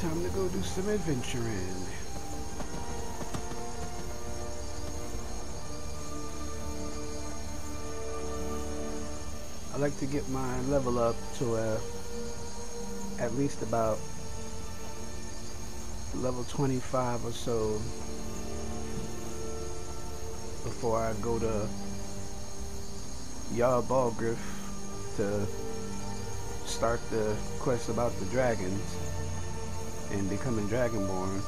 time to go do some adventuring. I like to get my level up to at least about level 25 or so before I go to Yard Balgriff to start the quest about the dragons and becoming Dragonborn.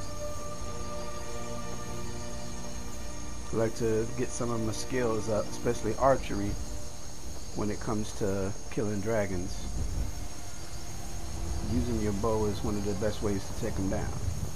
I like to get some of my skills up, especially archery, when it comes to killing dragons. Using your bow is one of the best ways to take them down.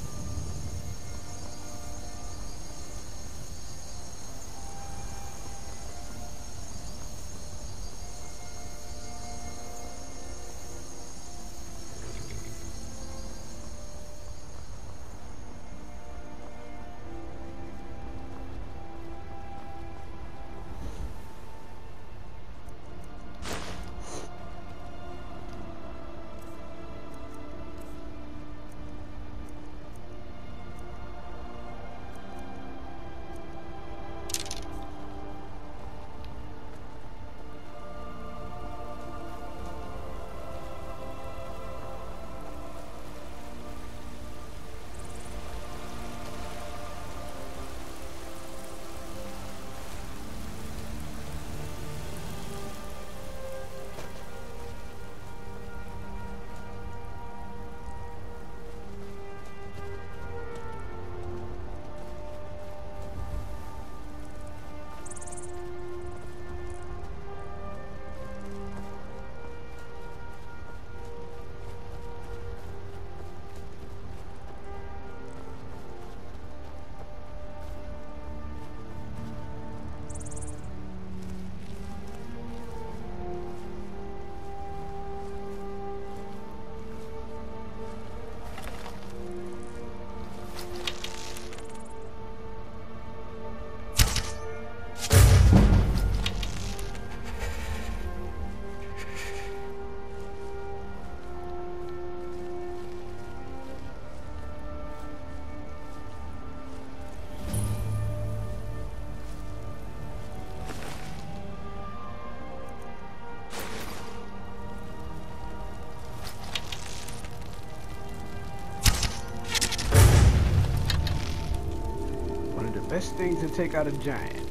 Best thing to take out a giant.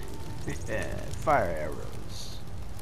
Fire arrows.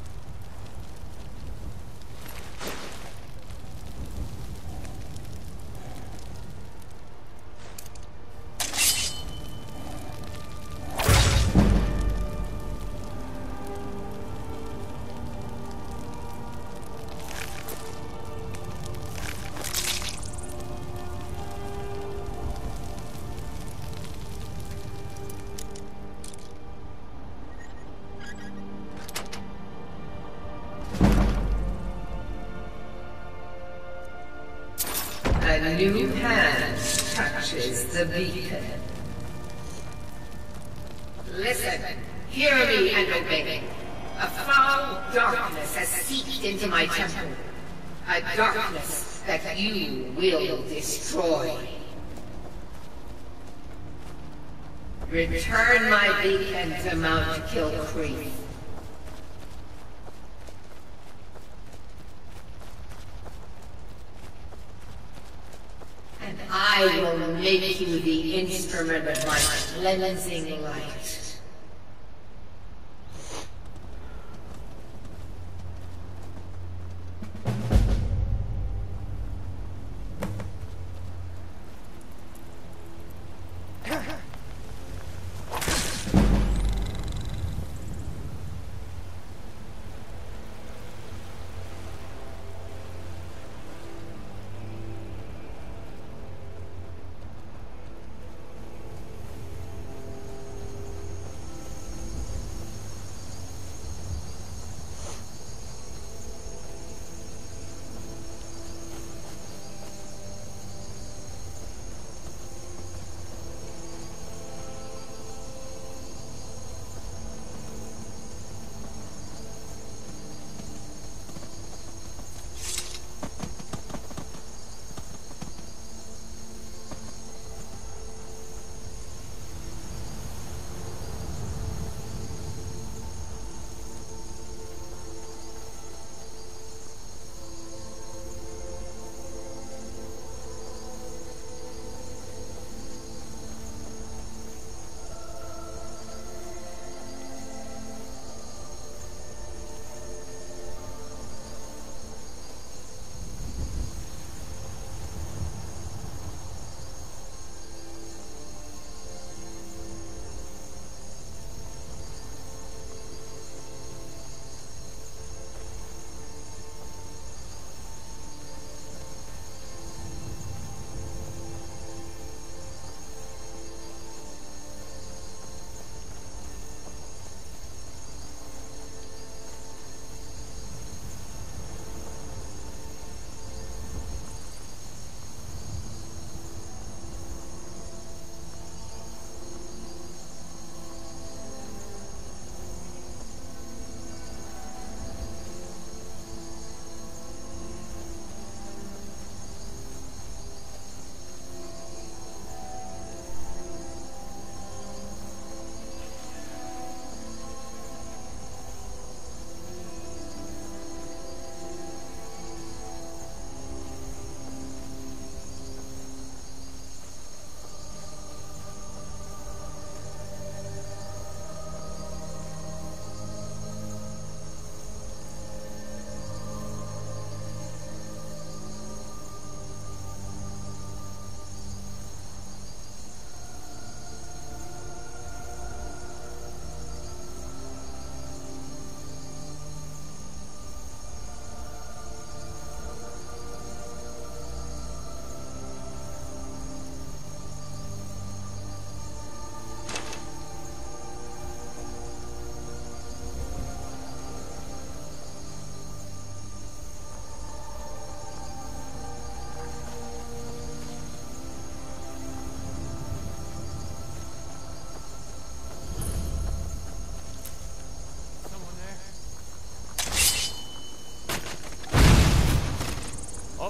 A new hand touches the beacon. Listen, hear me and obey me. A foul darkness has seeped into my temple. A darkness that you will destroy. Return my beacon to Mount Kilcrease. I will make you the instrument of my cleansing light.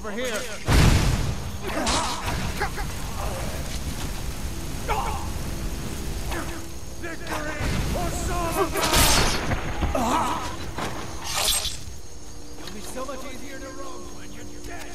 Over here! Victory or sorrow! You'll be so much easier to roam when you're dead!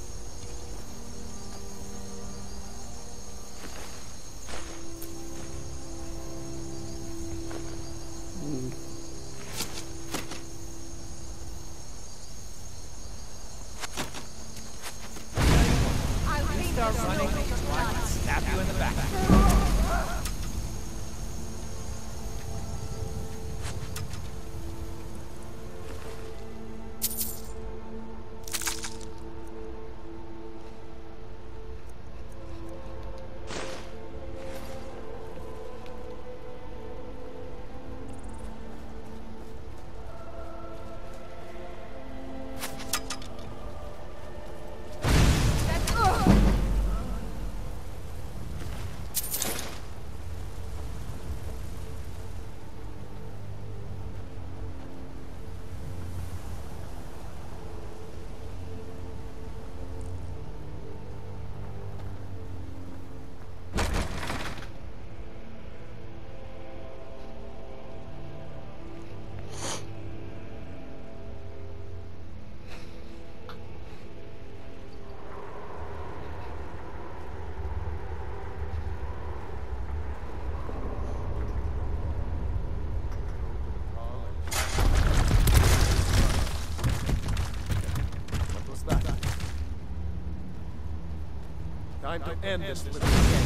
Start running, stab you in the back. Time to end this little game.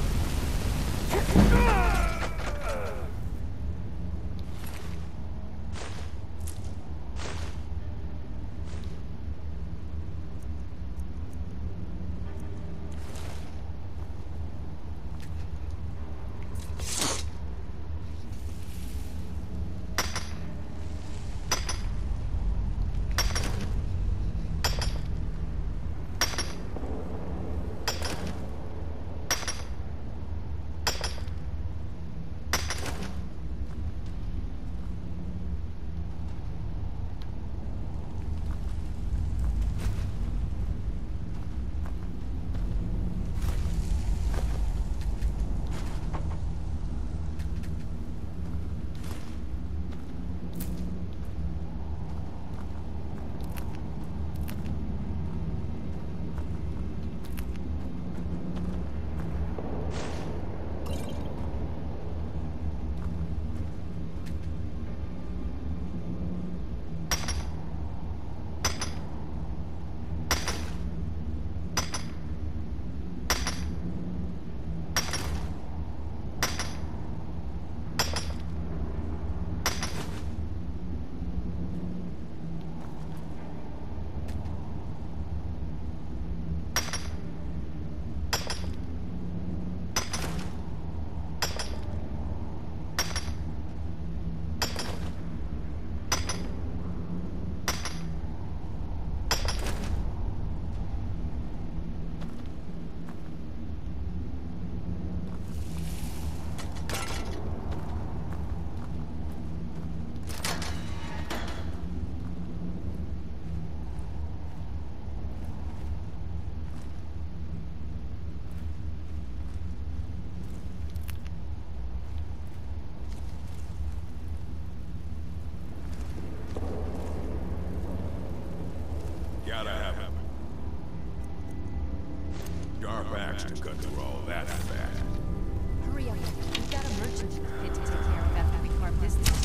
Gotta have him. Sharp axe to cut through all that fat. Hurry up. We've got a merchant in the pit to take care of after we carve this thing.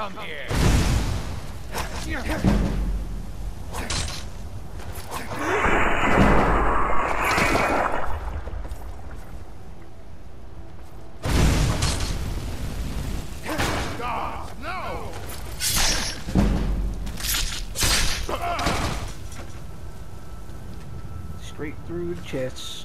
come here. God, no! Straight through the chest.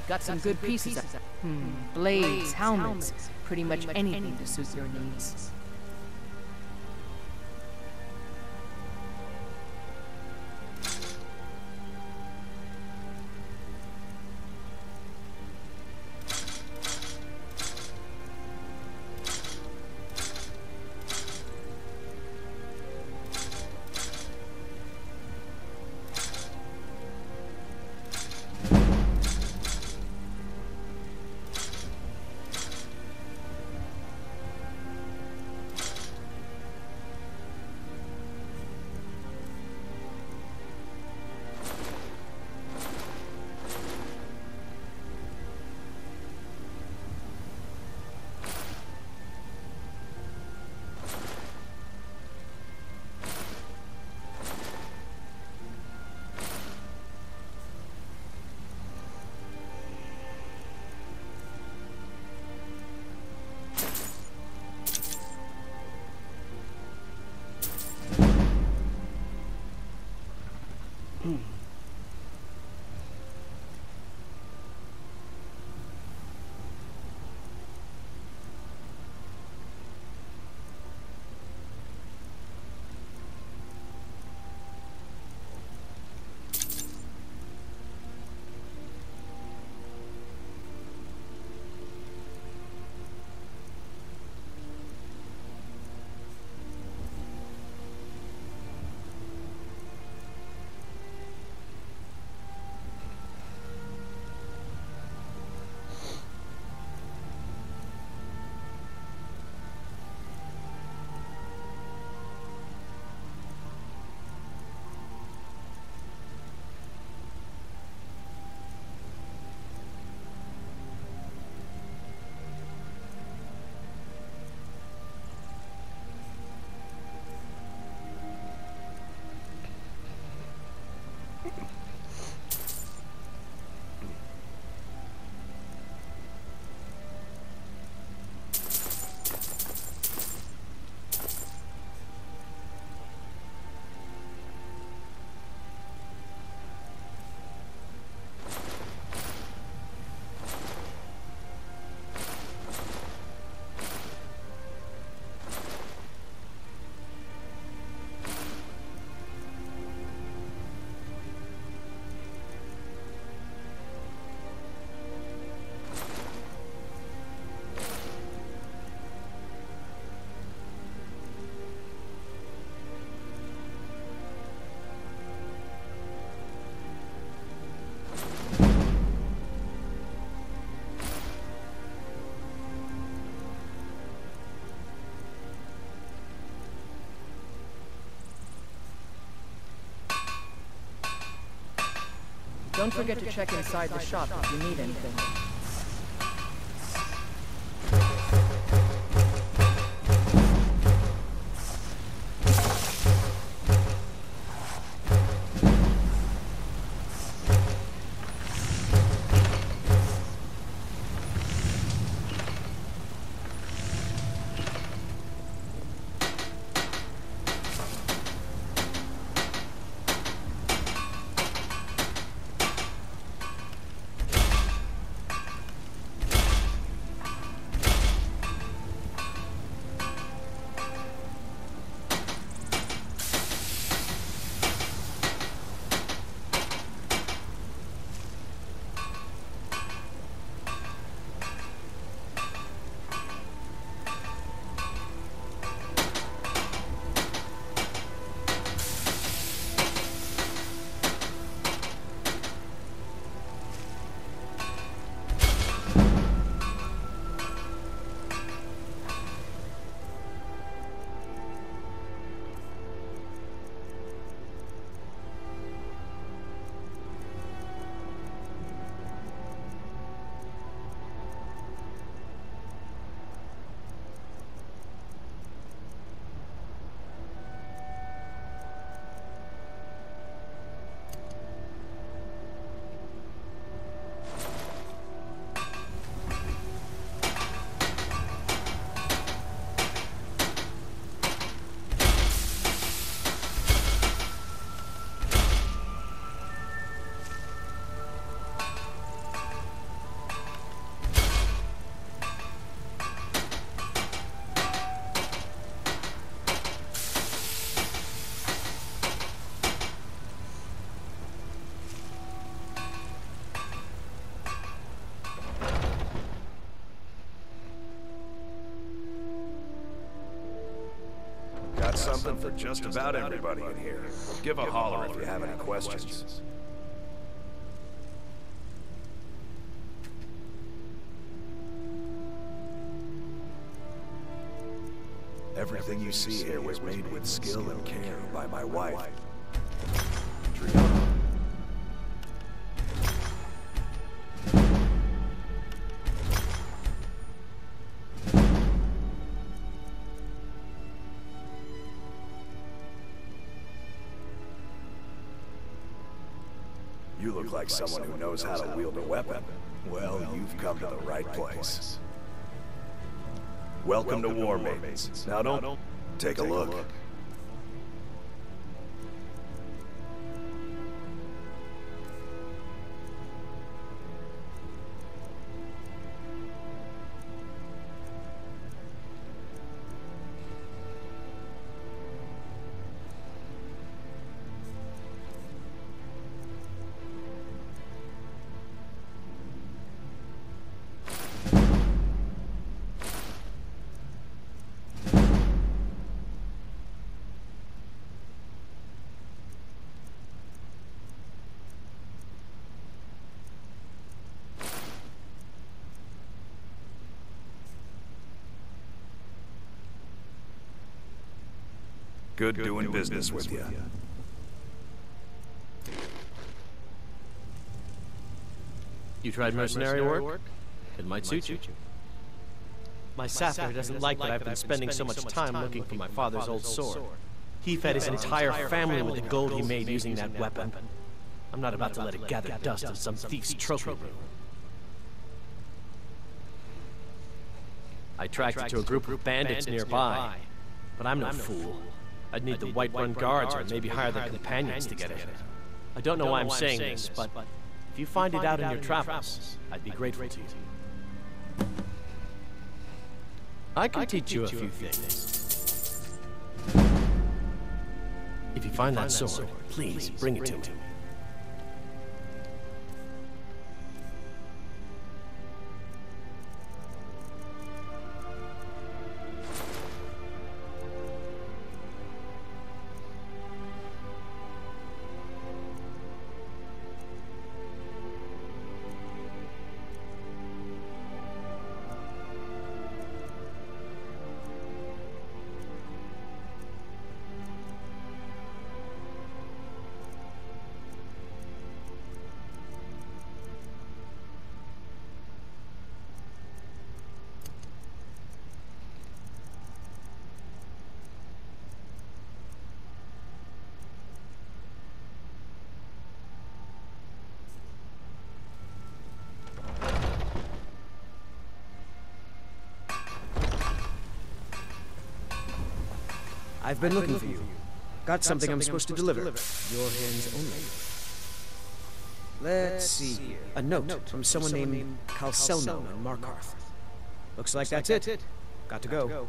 Got some good pieces. Blades, helmets, pretty much anything to suit your needs. Don't forget to check inside the shop if you need anything. Got something for just about everybody in here. Give a holler if you have any questions. Everything you see here was made with skill and care by my wife. You look like someone who knows how to wield a weapon. Well, you've come to the right place. Welcome to War Maidens. Now don't take a look. Good doing business with you. You tried mercenary work? It might suit you. My sapphire doesn't like that I've been spending so much time looking for my father's old sword. He fed his entire family with the gold he made using that weapon. I'm not about to let it gather dust in some thief's trophy room. I tracked it to a group of bandits nearby, but I'm no fool. I'd need the White-Run guards or maybe hire their companions to get ahead. I don't know why I'm saying this, but if you find it out in your travels, I'd be grateful to you. I can teach you a few things. If you find that sword, please bring it to me. I've been looking for you. Got something I'm supposed to deliver. Your hands only. Let's see here. A note from someone named Calcelno in Markarth. Looks like that's it. Got to go.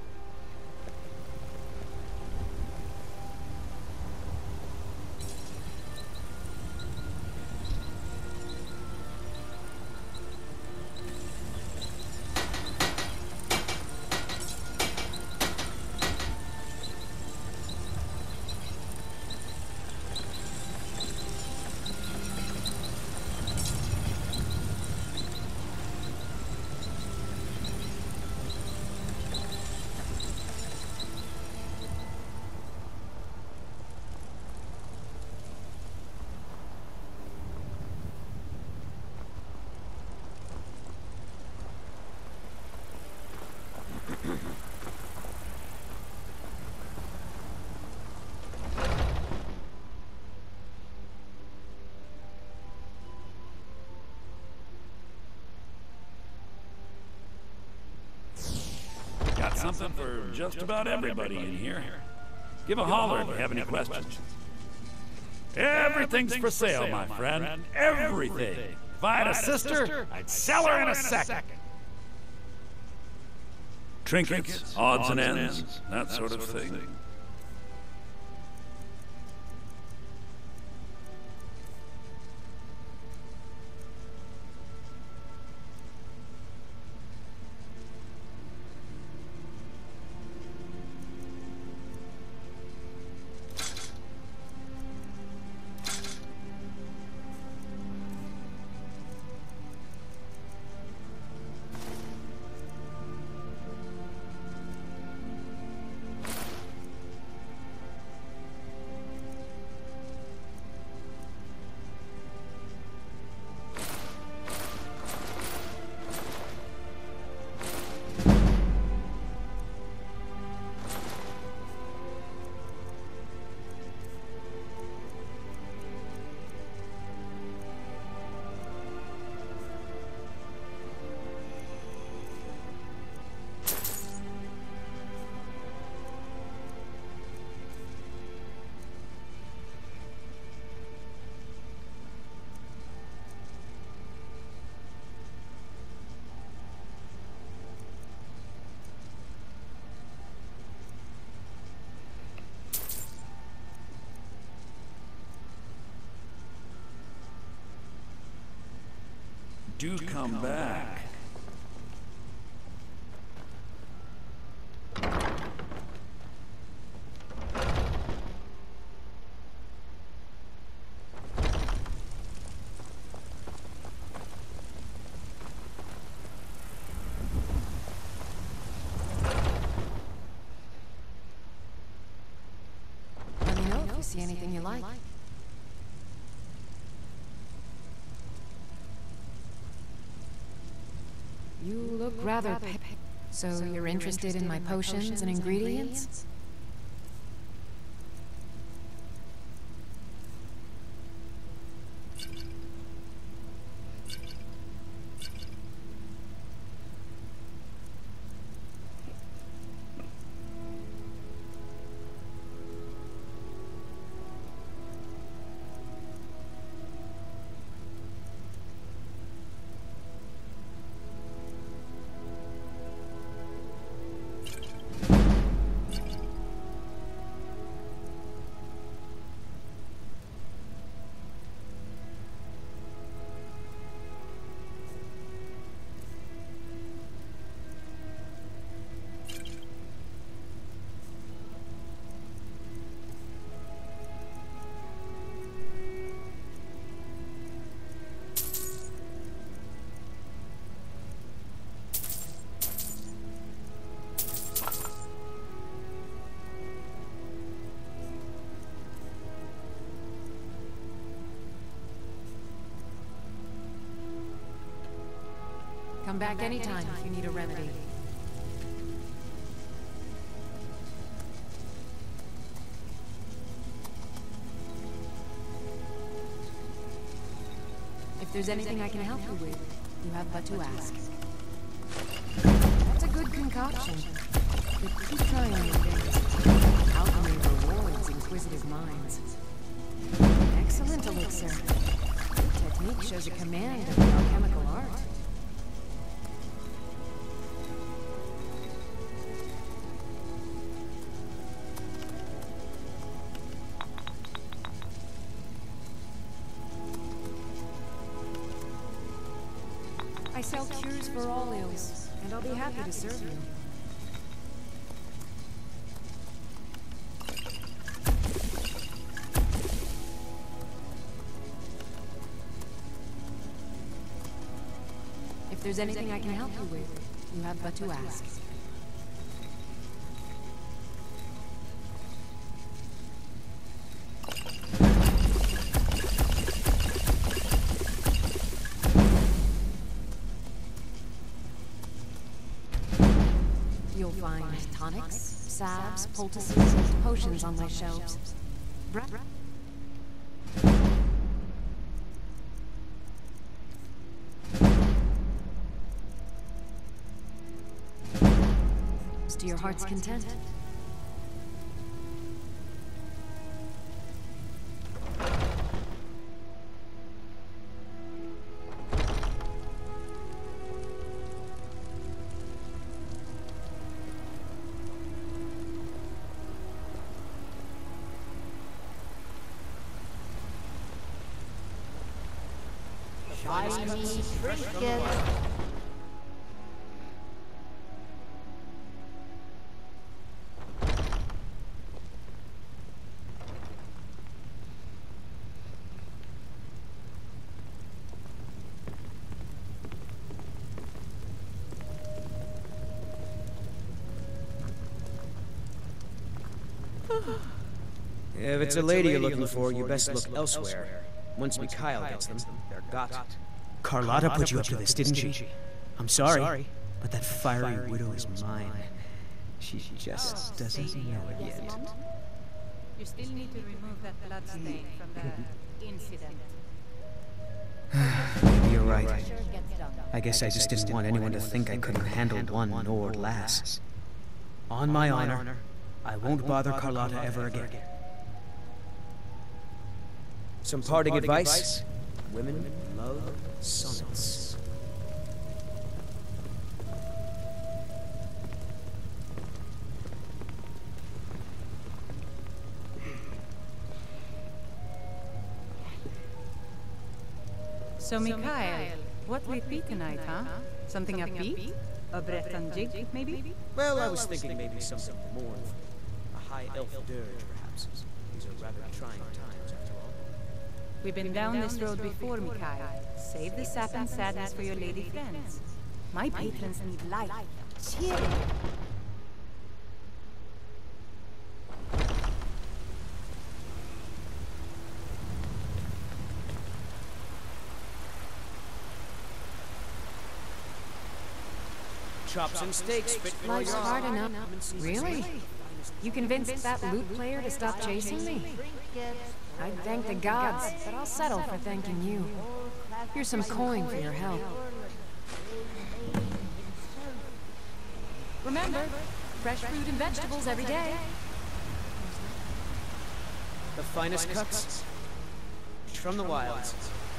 Got something for just about everybody in here. Give a holler if you have any questions. Everything's for sale, my friend. Everything. If I had a sister, I'd sell her in a second. Trinkets, odds and ends, that sort of thing. do come back. Let me know if you see anything you like. You look rather So you're interested in my potions and ingredients? Come back anytime if you need a remedy. If there's anything I can help you with, you have but to ask. That's a good concoction. But keep trying new things. Alchemy rewards inquisitive minds. Excellent elixir. Your technique shows a command of the alchemical art. I sell cures for all ills, and I'll be happy to serve you. If there's anything I can help you with, you have but to ask. You'll find tonics, salves, poultices, and potions on my shelves. To your heart's content. Shiny trinket. If it's a lady you're looking for, you best look elsewhere. Once Mikhail gets them, they're got. Carlotta put you up to this, didn't she? I'm sorry, but that fiery widow is mine. She just doesn't know it yet. You still need to remove that blood stain from the incident. Maybe you're right. I guess I just didn't want anyone to think I couldn't handle one Nord lass. On my honor, I won't bother Carlotta ever again. Some parting advice? Women love sonnets. So, Mikhail, What will it be tonight, huh? Something upbeat? A Breton jig, maybe? Well, I was thinking maybe something more. A high elf dirge, perhaps. These are rather trying times, after all. We've been down this road before, Mikhail. Save the sap and sadness for your lady friends. My patrons need life. Cheer! Chops and steaks fit for Life's your hard enough. Really? You convinced that lute player to stop chasing me? I'd thank the gods, but I'll settle for thanking you. Here's some coin for your help. Remember, fresh fruit and vegetables every day. The finest cuts from the wilds.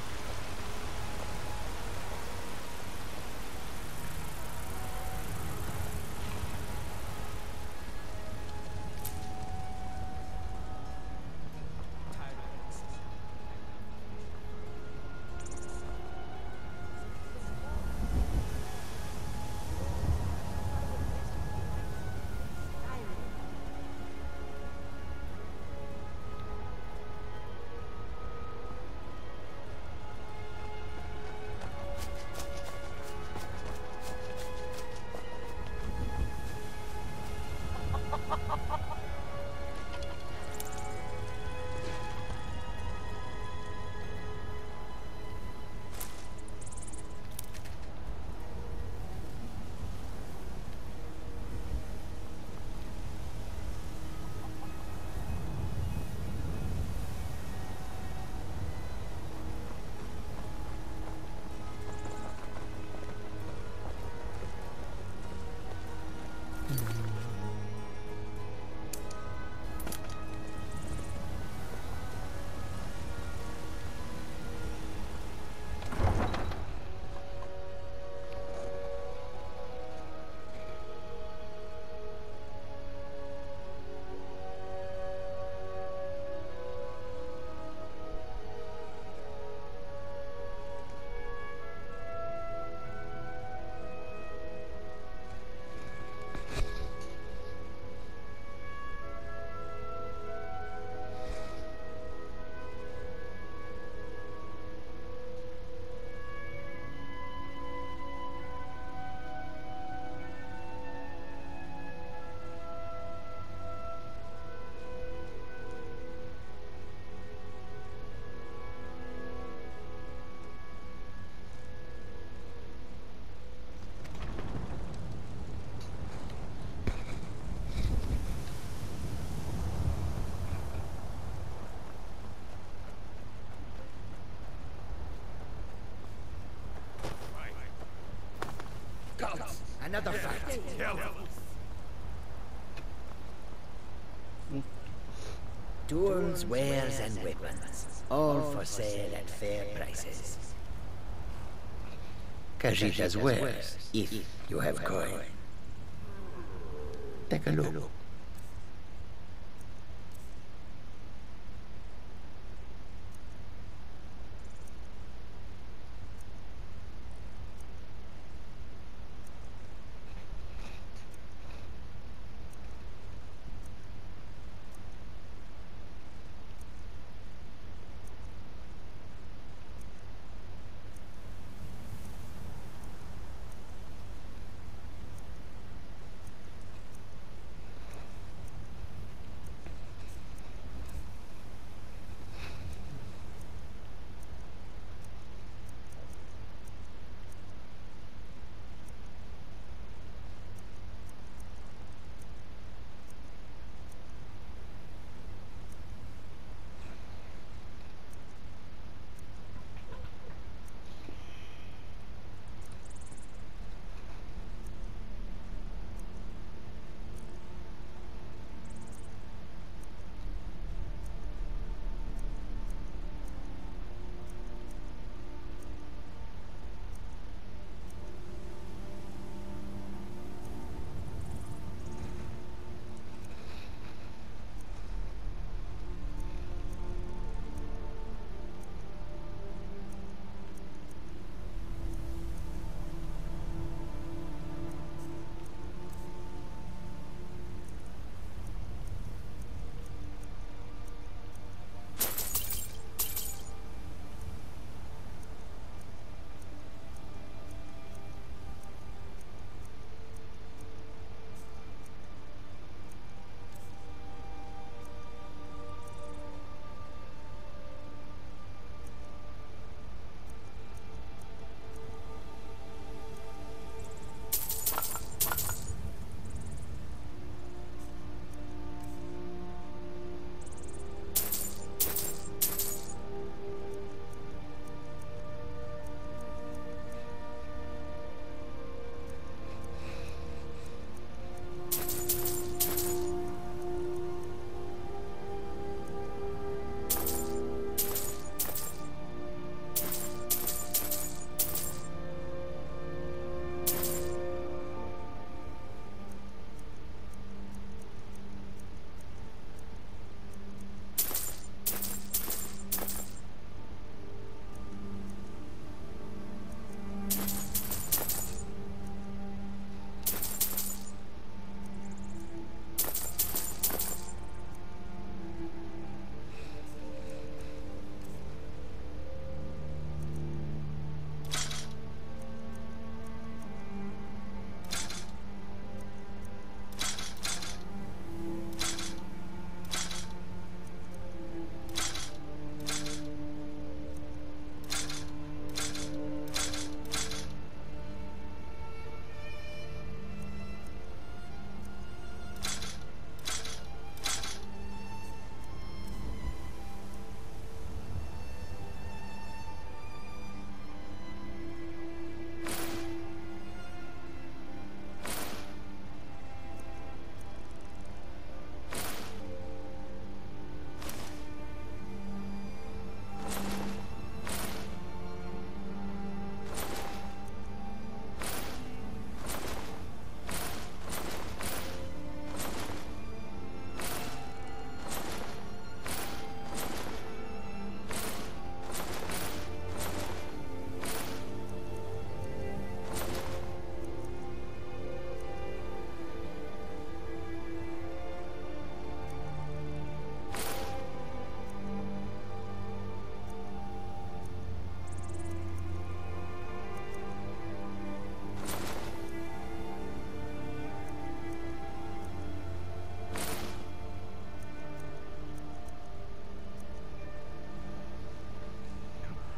Another fight. Tools, wares, and weapons, all for sale at fair prices. Kajita's wares, if you have coin. Take a look.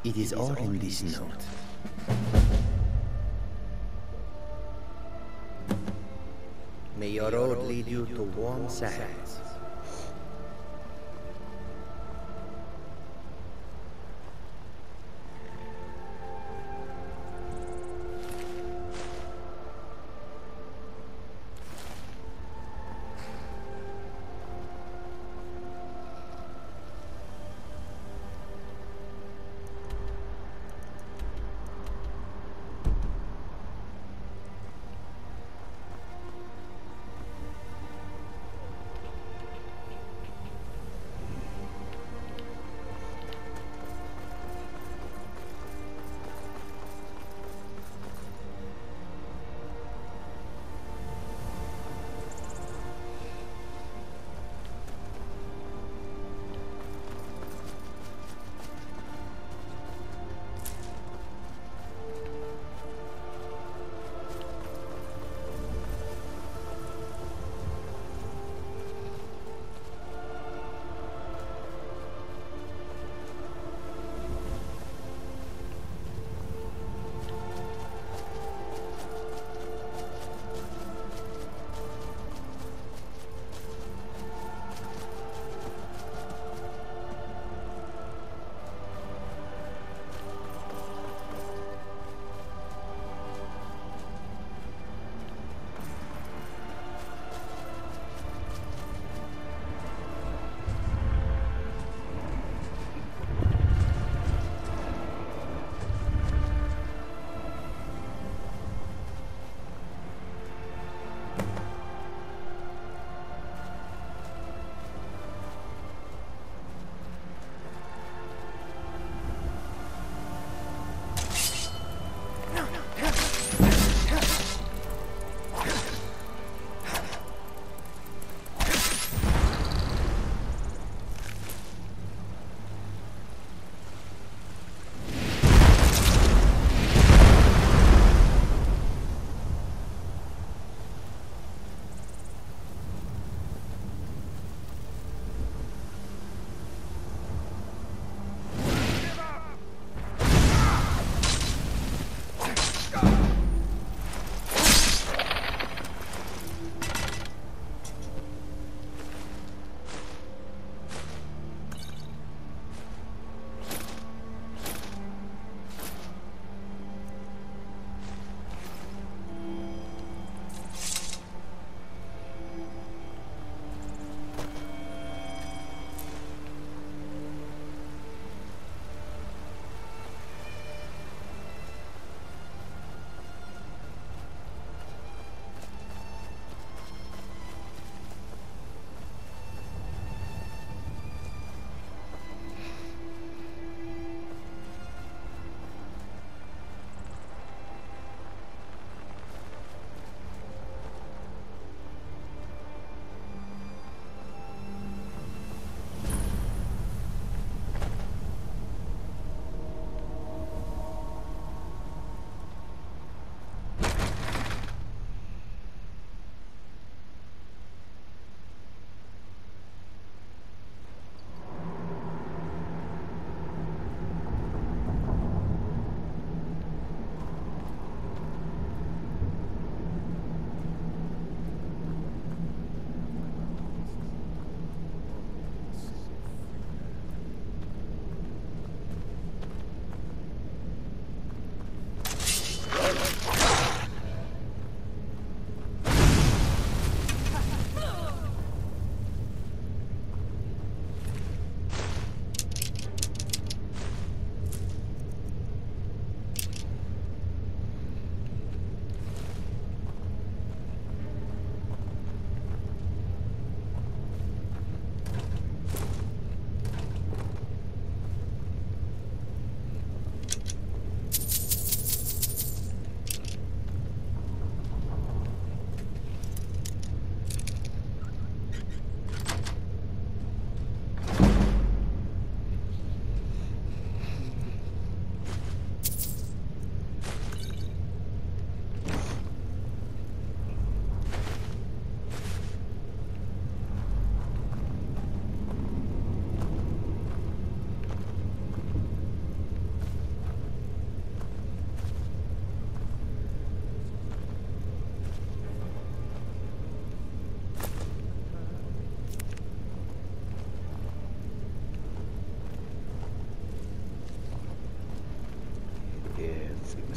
It is all in this note. May your road lead you to warm sands.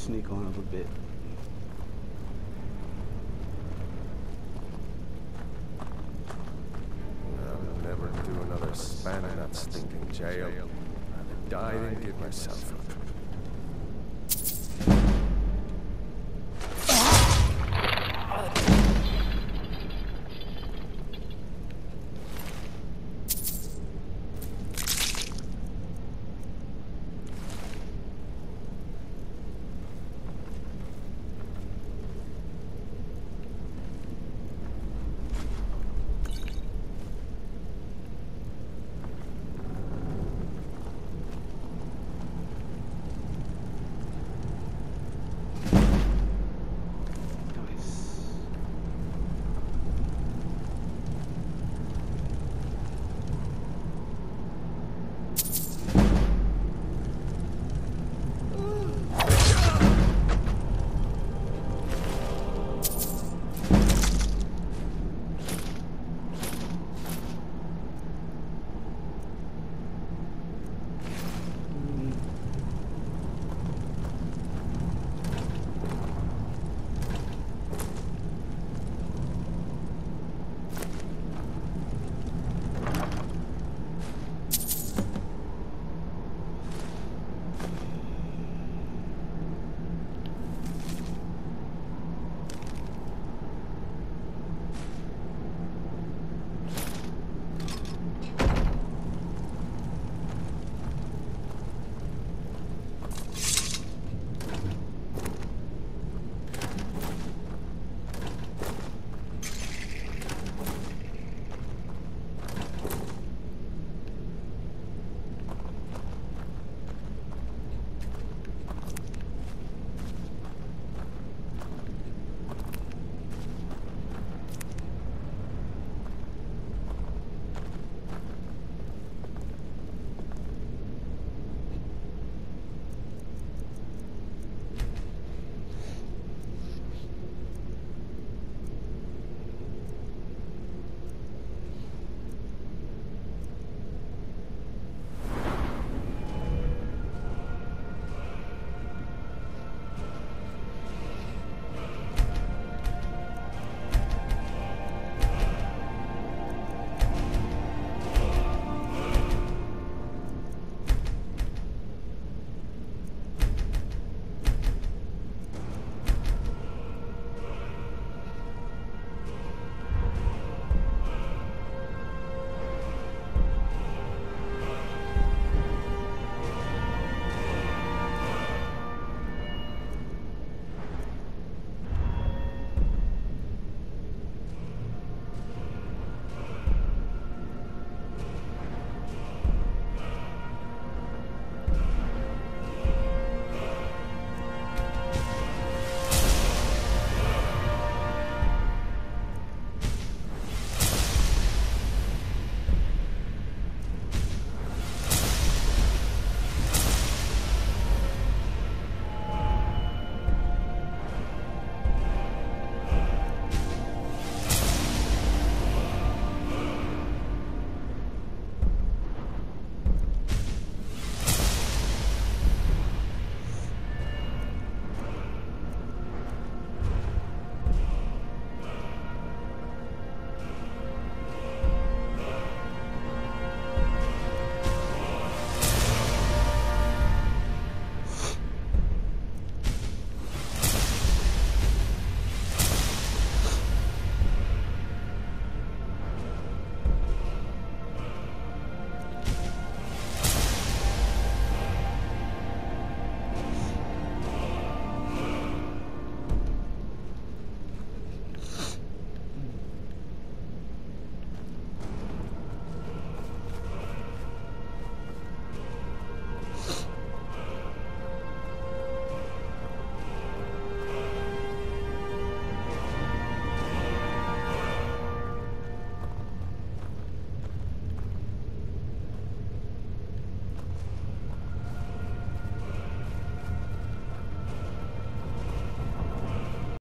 sneak on a little bit. I'll never do another span in that stinking jail. I'd die and give myself